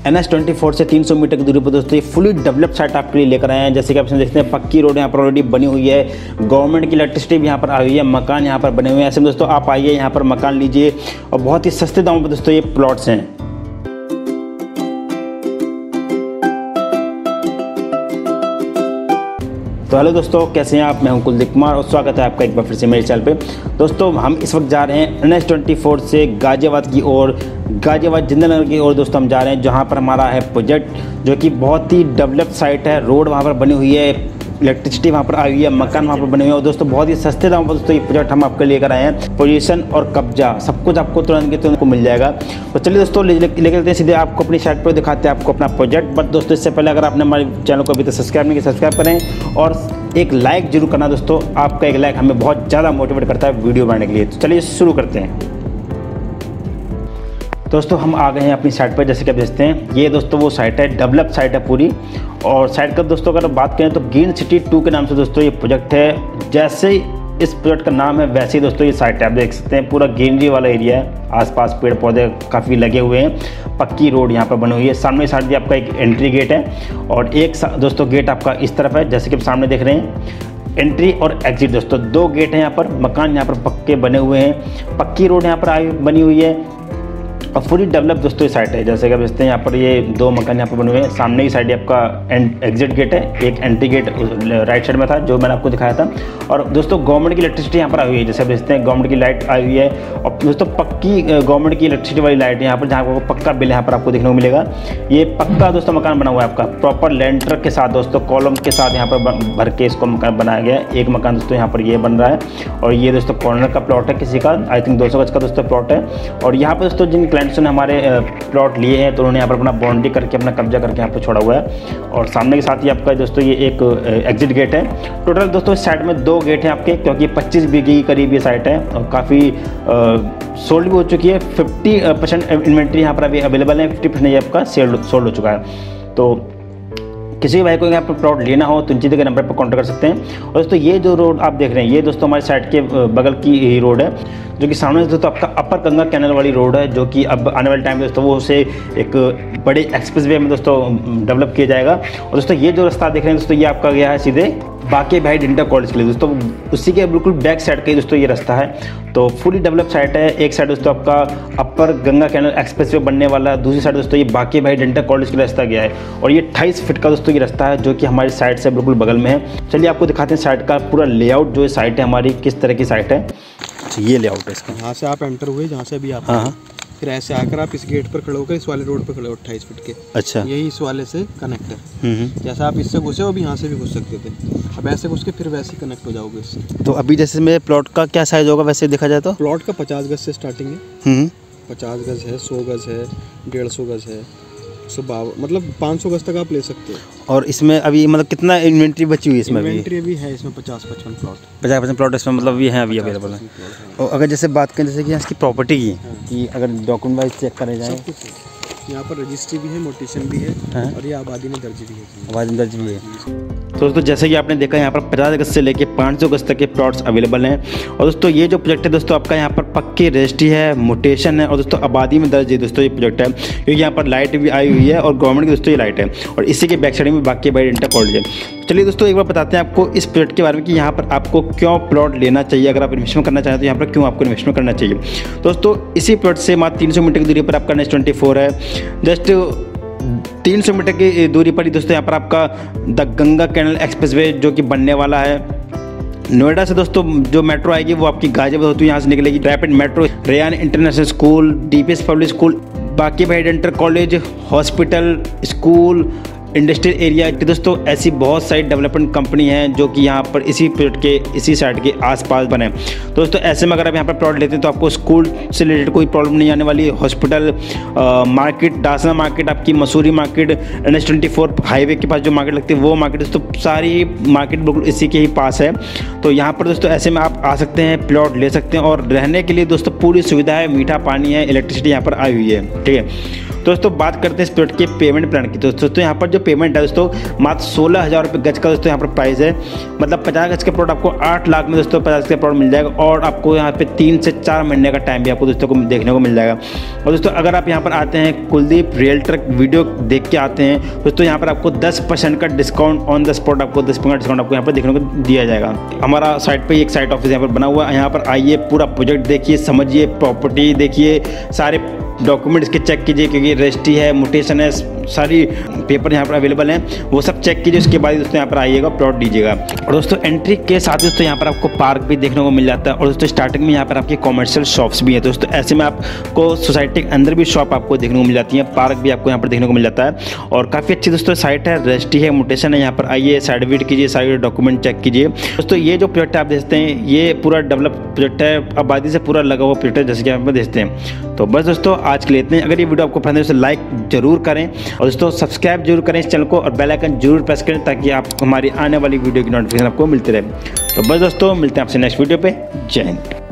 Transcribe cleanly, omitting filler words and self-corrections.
NH24 से 300 metre की दूरी पर दोस्तों ये फुली डेवलप्ड साइट आपके लिए लेकर आए हैं। जैसे कि आप देखते हैं पक्की रोड यहाँ पर ऑलरेडी बनी हुई है, गवर्नमेंट की इलेक्ट्रिसिटी भी यहाँ पर आई हुई है, मकान यहाँ पर बने हुए हैं। ऐसे में दोस्तों आप आइए यहाँ पर मकान लीजिए और बहुत ही सस्ते दामों पर दोस्तों ये प्लॉट्स हैं। तो हेलो दोस्तों, कैसे हैं आप? मैं हूं कुलदीप कुमार और स्वागत है आपका एक बार फिर से मेरे चैनल पे। दोस्तों हम इस वक्त जा रहे हैं NH24 से गाजियाबाद की ओर, गाजियाबाद जिंदनगर की ओर दोस्तों हम जा रहे हैं, जहां पर हमारा है प्रोजेक्ट जो कि बहुत ही डेवलप्ड साइट है। रोड वहां पर बनी हुई है, इलेक्ट्रिसिटी वहाँ पर आई हुई है, मकान वहाँ पर बने हुए हैं और दोस्तों बहुत ही सस्ते दामों पर दोस्तों ये प्रोजेक्ट हम आपके लेकर आए हैं। पोजीशन और कब्जा सब कुछ आपको तुरंत के तुरंत मिल जाएगा। तो चलिए दोस्तों लेके चलते हैं सीधे आपको अपनी साइट पर, दिखाते हैं आपको अपना प्रोजेक्ट। बट दोस्तों इससे पहले अगर आपने हमारे चैनल को अभी तक सब्सक्राइब नहीं किया, सब्सक्राइब करें और एक लाइक जरूर करना दोस्तों। आपका एक लाइक हमें बहुत ज़्यादा मोटिवेट करता है वीडियो बनाने के लिए। तो चलिए शुरू करते हैं। दोस्तों हम आ गए हैं अपनी साइट पर। जैसे कि आप देखते हैं ये दोस्तों वो साइट है, डेवलप साइट है पूरी। और साइट का दोस्तों अगर बात करें तो ग्रीन सिटी 2 के नाम से दोस्तों ये प्रोजेक्ट है। जैसे इस प्रोजेक्ट का नाम है वैसे ही दोस्तों ये साइट है। आप देख सकते हैं पूरा ग्रीनरी वाला एरिया है, आसपास पेड़ पौधे काफ़ी लगे हुए हैं, पक्की रोड यहाँ पर बनी हुई है। सामने साइड भी आपका एक एंट्री गेट है और एक दोस्तों गेट आपका इस तरफ है, जैसे कि आप सामने देख रहे हैं। एंट्री और एग्जिट दोस्तों 2 गेट हैं यहाँ पर। मकान यहाँ पर पक्के बने हुए हैं, पक्की रोड यहाँ पर बनी हुई है और पूरी डेवलप दोस्तों ये साइट है। जैसे कि आप देखते हैं यहाँ पर ये 2 मकान यहाँ पर बने हुए हैं। सामने की साइड आपका एग्जिट गेट है, एक एंट्री गेट राइट साइड में था जो मैंने आपको दिखाया था। और दोस्तों गवर्नमेंट की इलेक्ट्रिसिटी यहाँ पर आई हुई है। जैसे आप देखते हैं गवर्नमेंट की लाइट आई हुई है और दोस्तों पक्की गवर्नमेंट की इलेक्ट्रिसिटी वाली लाइट है यहाँ पर, जहाँ पर पक्का बिल यहाँ पर आपको देखने को मिलेगा। ये पक्का दोस्तों मकान बना हुआ है आपका प्रॉपर लेंटर के साथ दोस्तों, कॉलम के साथ यहाँ पर भर के इसको मकान बनाया गया है। एक मकान दोस्तों यहाँ पर ये बन रहा है और ये दोस्तों कॉर्नर का प्लॉट है किसी का, आई थिंक 200 गज का दोस्तों प्लॉट है। और यहाँ पर दोस्तों जिन क्लाइंट्स ने हमारे प्लॉट लिए हैं तो उन्होंने यहाँ पर अपना बाउंड्री करके अपना कब्जा करके यहाँ पर छोड़ा हुआ है। और सामने के साथ ही आपका दोस्तों ये एक एग्जिट गेट है। टोटल दोस्तों इस साइड में 2 गेट हैं आपके, क्योंकि 25 बीघे के करीब ये साइट है और काफ़ी सोल्ड भी हो चुकी है। 50% इन्वेंट्री यहाँ पर अभी अवेलेबल है, 50% ये आपका सोल्ड हो चुका है। तो किसी भाई को यहाँ पर प्लॉट लेना हो तो नीचे के नंबर पर कॉन्टैक्ट कर सकते हैं। और दोस्तों ये जो रोड आप देख रहे हैं ये दोस्तों हमारी साइड के बगल की रोड है, जो कि सामने दोस्तों आपका अपर गंगा कैनल वाली रोड है, जो कि अब आने वाले टाइम में दोस्तों वो उसे एक बड़े एक्सप्रेस वे में दोस्तों डेवलप किया जाएगा। और दोस्तों ये जो रास्ता देख रहे हैं दोस्तों ये आपका गया है सीधे बाकी भाई इंटर कॉलेज के लिए दोस्तों, उसी के बिल्कुल बैक साइड का ही दोस्तों ये रास्ता है। तो फुली डेवलप साइट है। एक साइड दोस्तों आपका upper Ganga canal expressway बनने वाला है, दूसरी साइड दोस्तों ये बाकी भाई डेंटल कॉलेज के रास्ता गया है और ये 28 फीट का दोस्तों ये रास्ता है, जो कि हमारी साइड से बिल्कुल बगल में है। चलिए आपको दिखाते हैं साइट का पूरा लेआउट, जो साइट है हमारी किस तरह की साइट है। ये लेआउट है इसका। यहाँ से आप एंटर हुए जहाँ से भी आप, फिर ऐसे आकर आप इस गेट पर खड़े होकर इस वाले रोड पर खड़े हो 28 फीट के। अच्छा, यही इस वाले से कनेक्ट है। जैसा आप इससे घुसे हो भी यहाँ से भी घुस सकते थे, अब ऐसे घुस के फिर वैसे कनेक्ट हो जाओगे इससे। तो अभी जैसे मेरे प्लॉट का क्या साइज होगा वैसे देखा जाए तो? प्लॉट का 50 गज से स्टार्टिंग है। 50 गज है, 100 गज है, 150 गज है, 152 मतलब 500 गज तक आप ले सकते हो। और इसमें अभी मतलब कितना इन्वेंट्री बची हुई है इसमें? इन्वेंट्री अभी है इसमें 50-55 प्लॉट, 50% प्लॉट इसमें मतलब ये है अभी अवेलेबल है। और अगर जैसे बात करें जैसे कि इसकी प्रॉपर्टी की कि अगर डॉक्यूमेंट वाइज चेक करे जाए, यहाँ पर रजिस्ट्री भी है, मोटेशन भी है और ये आबादी में दर्ज भी है। आबादी में दर्ज भी है। तो दोस्तों जैसे कि आपने देखा यहाँ पर 50 गज से लेके 500 गज तक के प्लॉट्स अवेलेबल हैं। और दोस्तों ये जो प्रोजेक्ट है दोस्तों आपका यहाँ पर पक्की रजिस्ट्री है, मोटेशन है और दोस्तों आबादी में दर्ज है दोस्तों ये प्रोजेक्ट है, क्योंकि यहाँ पर लाइट भी आई हुई है और गवर्नमेंट की दोस्तों ये लाइट है और इसी के बैक साइड में बाकी बाई इंटर कॉलेज है। चलिए दोस्तों एक बार बताते हैं आपको इस प्रोजेक्ट के बारे में कि यहाँ पर आपको क्यों प्लॉट लेना चाहिए। अगर आप इन्वेस्टमेंट करना चाहें तो यहाँ पर क्यों आपको इन्वेस्टमेंट करना चाहिए। दोस्तों इसी प्लॉट से मात्र 300 मीटर की दूरी पर आपका NH24 है। जस्ट 300 मीटर की दूरी पर ही दोस्तों यहाँ पर आपका द गंगा कैनल एक्सप्रेसवे जो कि बनने वाला है। नोएडा से दोस्तों जो मेट्रो आएगी वो आपकी गाजियाबाद होती है, यहाँ से निकलेगी rapid metro, Ryan International school, DPS public school, बाकी भाई dental college, hospital, school, industrial area की दोस्तों ऐसी बहुत सारी डेवलपमेंट कंपनी हैं जो कि यहाँ पर इसी प्रोजेक्ट के इसी साइड के आसपास बने। दोस्तों ऐसे में अगर आप यहाँ पर प्लॉट लेते हैं तो आपको स्कूल से रिलेटेड कोई प्रॉब्लम नहीं आने वाली। हॉस्पिटल, मार्केट, दासना मार्केट, आपकी मसूरी मार्केट, NH24 हाईवे के पास जो मार्केट लगती है वो मार्केट दोस्तों सारी मार्केट बिल्कुल इसी के ही पास है। तो यहाँ पर दोस्तों ऐसे में आप आ सकते हैं, प्लॉट ले सकते हैं और रहने के लिए दोस्तों पूरी सुविधा है, मीठा पानी है, इलेक्ट्रिसिटी यहाँ पर आई हुई है। ठीक है। तो दोस्तों बात करते हैं इस प्रोडक्ट के पेमेंट प्लान की। तो दोस्तों यहाँ पर जो पेमेंट है दोस्तों मात्र 16,000 रुपये गज का दोस्तों यहाँ पर प्राइस है। मतलब 50 गज का प्रोडक्ट आपको 8 लाख में दोस्तों 50 का प्रोडक्ट मिल जाएगा और आपको यहाँ पे 3 से 4 महीने का टाइम भी आपको दोस्तों को देखने को मिल जाएगा। और दोस्तों अगर आप यहाँ पर आते हैं कुलदीप रियल्टर वीडियो देख के आते हैं दोस्तों, यहाँ पर आपको 10% का डिस्काउंट ऑन द स्पॉट, आपको 10% डिस्काउंट आपको यहाँ पर देखने को दिया जाएगा। हमारा साइट पे एक साइट ऑफिस यहाँ पर बना हुआ है। यहाँ पर आइए, पूरा प्रोजेक्ट देखिए, समझिए, प्रॉपर्टी देखिए, सारे डॉक्यूमेंट्स के चेक कीजिए क्योंकि रजिस्ट्री है, म्यूटेशन है, सारी पेपर यहाँ पर अवेलेबल हैं, वो सब चेक कीजिए। उसके बाद दोस्तों यहाँ पर आइएगा, प्लॉट दीजिएगा। और दोस्तों एंट्री के साथ दोस्तों यहाँ पर आपको पार्क भी देखने को मिल जाता है और दोस्तों स्टार्टिंग में यहाँ पर आपकी कॉमर्शियल शॉप्स भी है। दोस्तों ऐसे में आपको सोसाइटी के अंदर भी शॉप आपको देखने को मिल जाती है, पार्क भी आपको यहाँ पर देखने को मिल जाता है और काफ़ी अच्छी दोस्तों साइट है, रजिस्ट्री है, म्यूटेशन है। यहाँ पर आइए, साइड विजिट कीजिए, सारे डॉक्यूमेंट चेक कीजिए। दोस्तों ये जो प्रोजेक्ट आप देखते हैं ये पूरा डेवलप प्रोजेक्ट है, आबादी से पूरा लगा हुआ प्रोजेक्ट है जैसे कि आप देखते हैं। तो बस दोस्तों आज के लिए इतने। अगर ये वीडियो आपको पसंद है तो लाइक जरूर करें और दोस्तों सब्सक्राइब जरूर करें इस चैनल को और बेल आइकन जरूर प्रेस करें ताकि आप हमारी आने वाली वीडियो की नोटिफिकेशन आपको मिलती रहे। तो बस दोस्तों मिलते हैं आपसे नेक्स्ट वीडियो पे। जय हिंद।